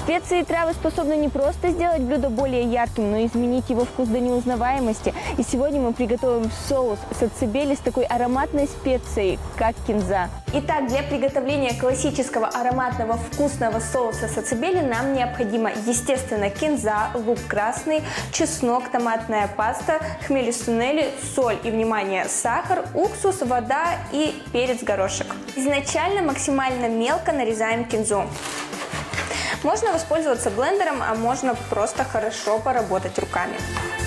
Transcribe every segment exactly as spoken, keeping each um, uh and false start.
Специи и травы способны не просто сделать блюдо более ярким, но и изменить его вкус до неузнаваемости. И сегодня мы приготовим соус сацебели с такой ароматной специей, как кинза. Итак, для приготовления классического ароматного вкусного соуса сацебели нам необходимо, естественно, кинза, лук красный, чеснок, томатная паста, хмели сунели, соль и, внимание, сахар, уксус, вода и перец-горошек. Изначально максимально мелко нарезаем кинзу. Можно воспользоваться блендером, а можно просто хорошо поработать руками.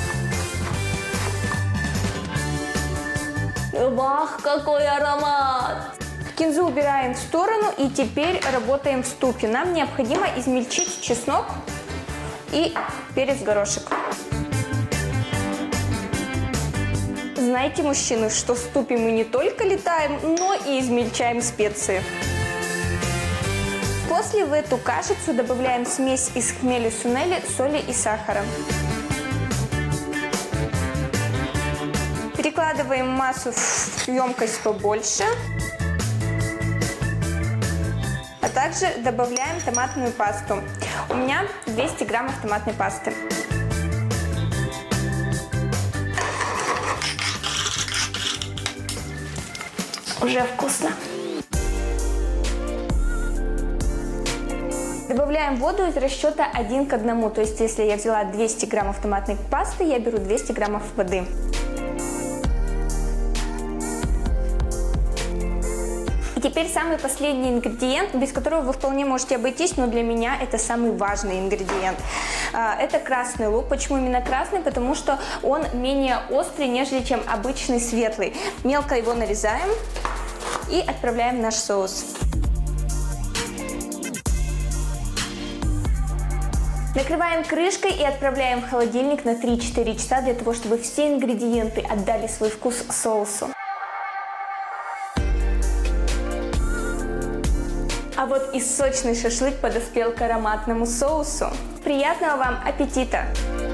Вах, какой аромат! Кинзу убираем в сторону и теперь работаем в ступе. Нам необходимо измельчить чеснок и перец-горошек. Знаете, мужчины, что в ступе мы не только летаем, но и измельчаем специи. После в эту кашицу добавляем смесь из хмели сунели, соли и сахара. Перекладываем массу в емкость побольше. А также добавляем томатную пасту. У меня двести граммов томатной пасты. Уже вкусно. Добавляем воду из расчета один к одному, то есть если я взяла двести граммов томатной пасты, я беру двести граммов воды. И теперь самый последний ингредиент, без которого вы вполне можете обойтись, но для меня это самый важный ингредиент. Это красный лук. Почему именно красный? Потому что он менее острый, нежели чем обычный светлый. Мелко его нарезаем и отправляем в наш соус. Накрываем крышкой и отправляем в холодильник на три-четыре часа для того, чтобы все ингредиенты отдали свой вкус соусу. А вот и сочный шашлык подоспел к ароматному соусу. Приятного вам аппетита!